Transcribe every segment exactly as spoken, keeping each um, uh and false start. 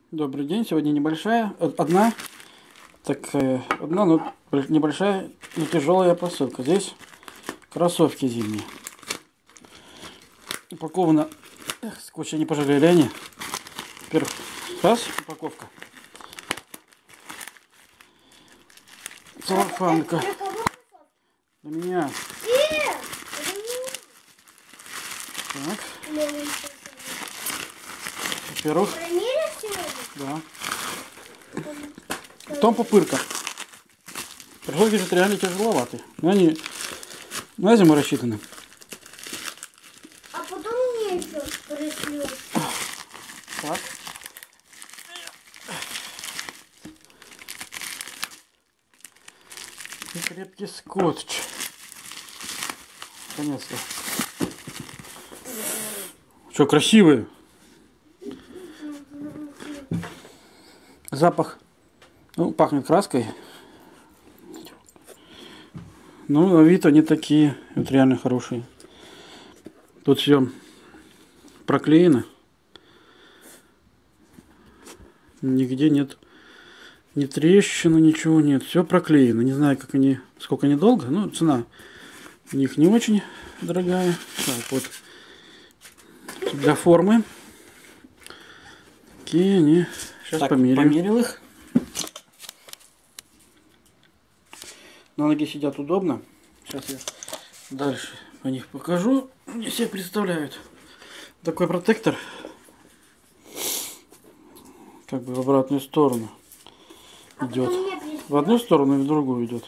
Добрый день. Сегодня небольшая, одна, такая, одна, но небольшая, но тяжелая посылка. Здесь кроссовки зимние. Упаковано, эх, скотча не пожалели они. Во-первых, раз, упаковка. Целлофанка. Для меня. Так. Во-первых, да. Потом пупырка. Кроссовки же реально тяжеловатые. Но они на зиму рассчитаны. А потом мне еще пришлют. Так. И крепкий скотч. Наконец-то. Что, красивые? Запах, ну, пахнет краской. Ну, на вид они такие, вот реально хорошие. Тут все проклеено. Нигде нет ни трещины, ничего нет. Все проклеено. Не знаю, как они, сколько они долго. Ну, цена у них не очень дорогая. Так, вот. Для формы. Такие они. Сейчас так, померим. Померил их. На ноге сидят удобно. Сейчас я дальше по них покажу. Мне все представляют. Такой протектор. Как бы в обратную сторону а идет. В одну сторону и в другую идет.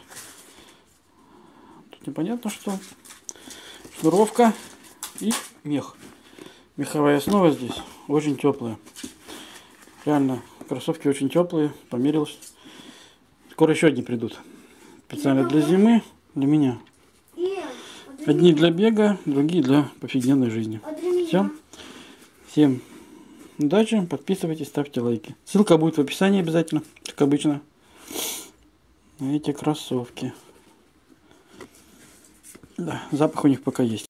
Тут непонятно что. Шнуровка и мех. Меховая основа здесь очень теплая. Реально, кроссовки очень теплые. Померилась. Скоро еще одни придут. Специально для зимы, для меня. Одни для бега, другие для повседневной жизни. Все. Всем удачи. Подписывайтесь, ставьте лайки. Ссылка будет в описании обязательно, как обычно. На эти кроссовки. Да, запах у них пока есть.